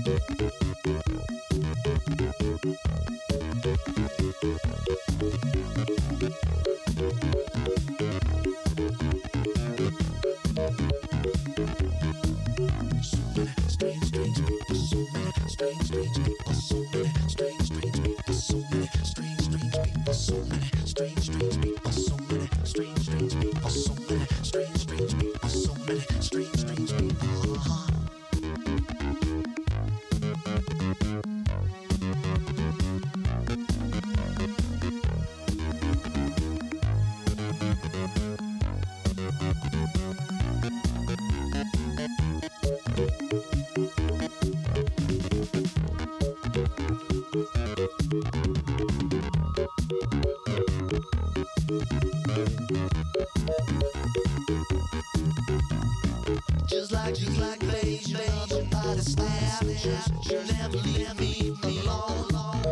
Just like glaze, you love by the snap. You never leave me alone.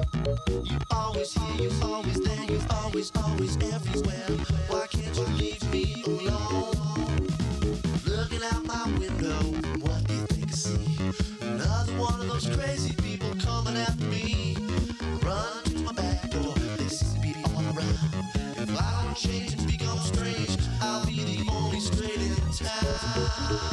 You always here, you always there, you always everywhere. Why can't you leave me alone? Looking out my window, what do you think I see? Another one of those crazy people coming after me. Run to my back door, they seem to be all around. If I don't change and become strange, I'll be the only straight in town.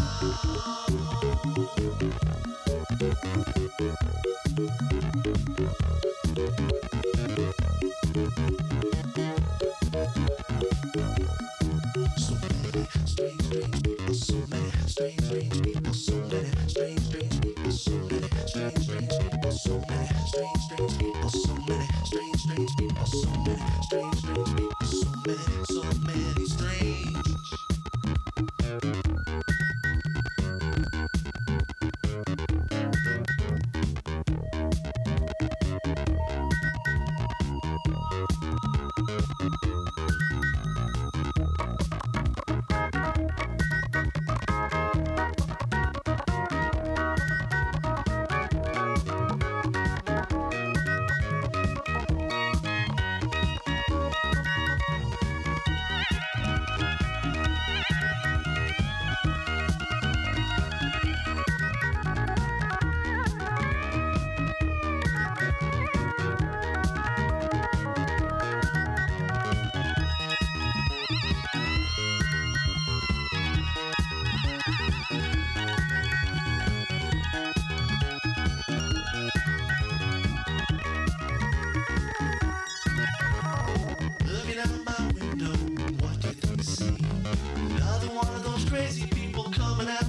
Crazy people coming out.